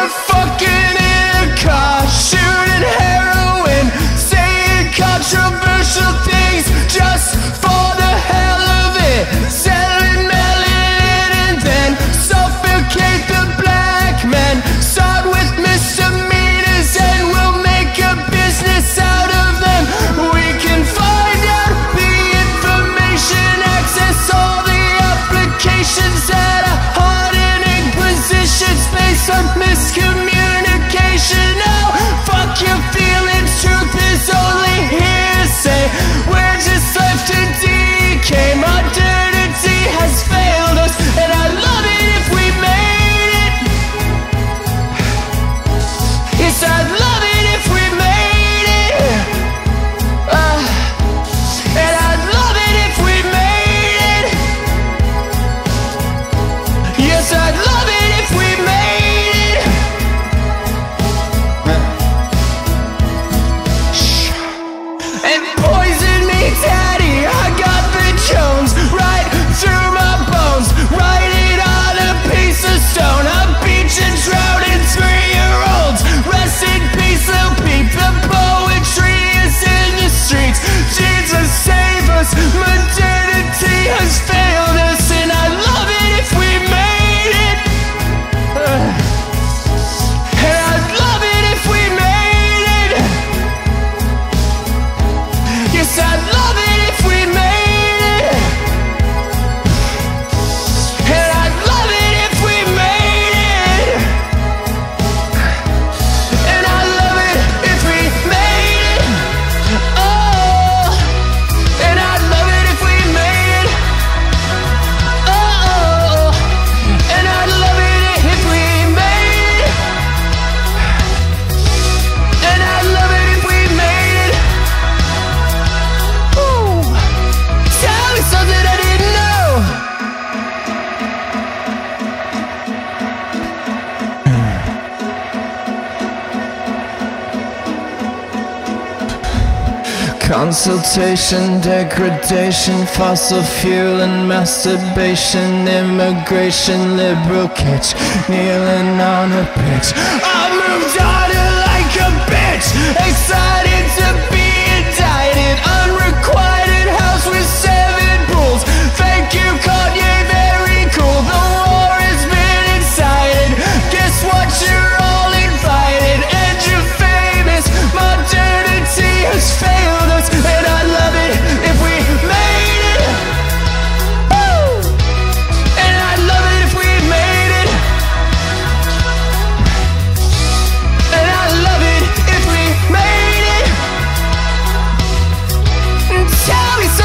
fucking in a car, shooting heroin, saying controversial things just for the hell of it, selling melanin and then suffocate the black man. Start with misdemeanors and we'll make a business out of them. We can find out the information, access all the applications at a hardening positions based on miscommunication. Now, fuck your feelings, truth is only hearsay. We're just left to decay. Modernity has failed us, and I'd love it if we made it. Yes, I'd love it if we made it. And I'd love it if we made it. Yes, I'd love it if we made it. And poison me, daddy, I got the Jones right through my bones. Write it on a piece of stone. I'm beaching, drowning 3-year-olds. Rest in peace, Lil Peep. The poetry is in the streets. Jesus save us, modernity has failed us, and I'd love it if we made it. And I'd love it if we made it. Yes, I'd love it if we made it. And I'd love it if we made it. And I'd love it if we made it. Oh, and I'd love it if we made it. Oh, and I'd love it if we made it. And I'd love it if we made it. Ooh, tell me something I didn't know. Consultation, degradation, fossil fuel and masturbation, immigration, liberal kitsch, kneeling on a pitch. I moved on her like a bitch, excited to be indicted, unrequited house with 7 pools. Thank you, Kanye, very cool. The war has been incited. Guess what? You're all invited, and you're famous. Modernity has failed us, and I'd love it if we made it. Woo! And I'd love it if we made it. And I'd love it if we made it. Tell me